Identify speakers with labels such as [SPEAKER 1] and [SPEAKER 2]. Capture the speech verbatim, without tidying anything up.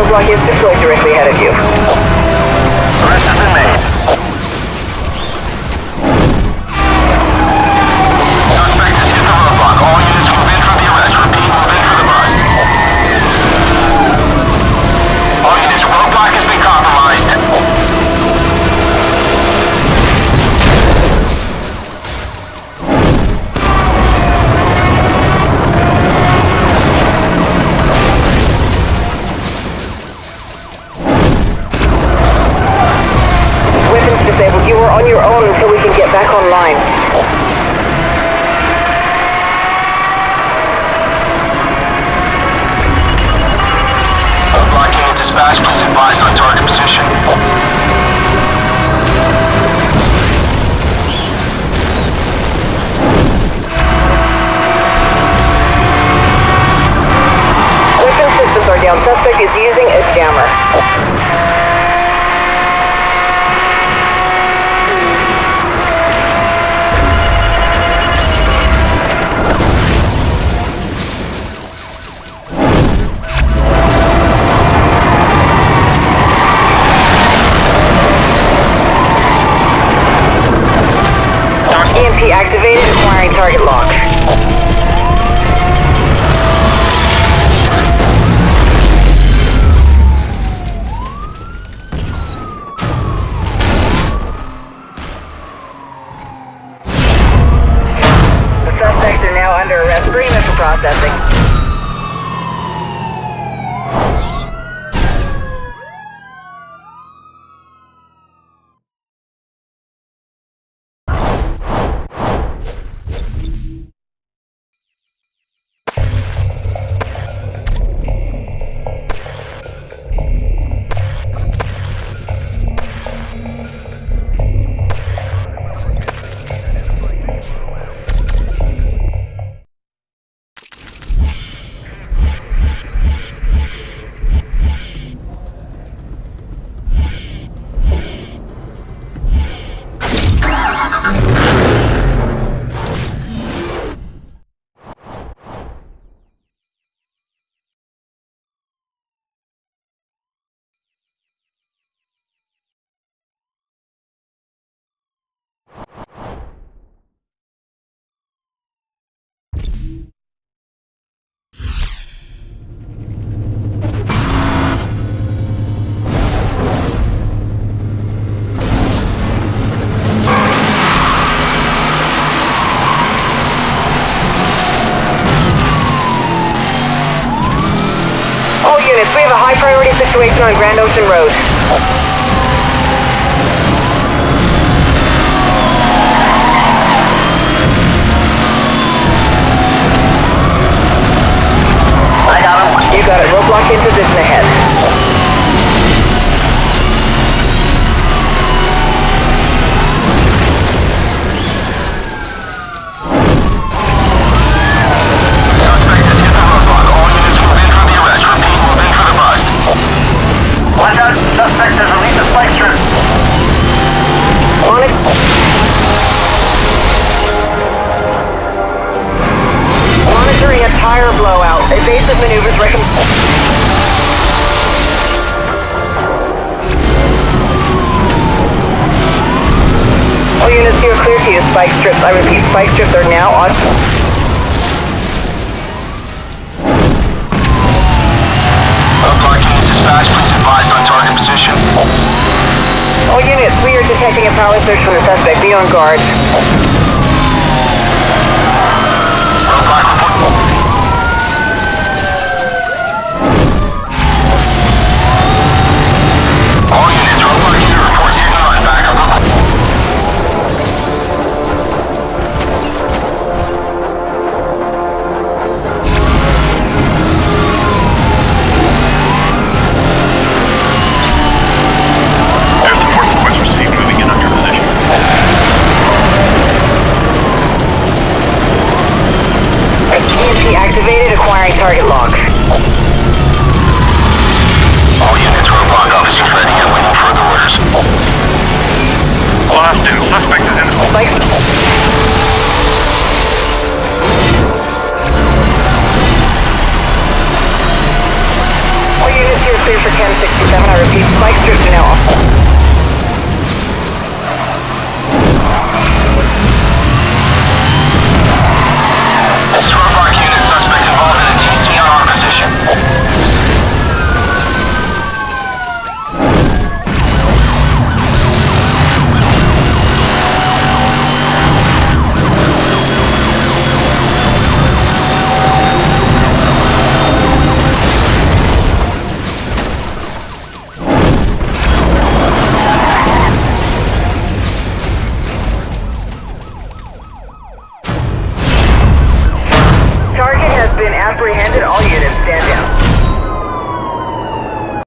[SPEAKER 1] roadblock is deployed directly ahead of you.
[SPEAKER 2] Arrest has been made. Suspect has hit the roadblock. All units move in for the arrest. Repeat, move in for the bus. All units, roadblock has been compromised.
[SPEAKER 1] You are on your own until we can get back online.
[SPEAKER 2] Roadblock unit dispatch, please advise on target position.
[SPEAKER 1] Weapon systems are down. Suspect is using a jammer. E M P activated, acquiring target lock. The suspects are now under arrest. Bring them for processing. We have a high priority situation on Grand Ocean Road. I got him. You got it. Roadblock in position ahead.
[SPEAKER 2] Watch out, suspect has released a spike strip.
[SPEAKER 1] On it. Monitoring a tire blowout. Evasive maneuvers recommended. All units, you are clear to use spike strips. I repeat, spike strips are now on.
[SPEAKER 2] Roadblock unit dispatch, please advise on target position.
[SPEAKER 1] All units, we are detecting a power surge from the suspect. Be on guard.
[SPEAKER 2] Roadblock report. All units, roadblock unit report here on backup.
[SPEAKER 1] Activated, acquiring target lock.
[SPEAKER 2] All units, roadblock officer ready and waiting further orders. Last two, suspect is in.
[SPEAKER 1] Spike.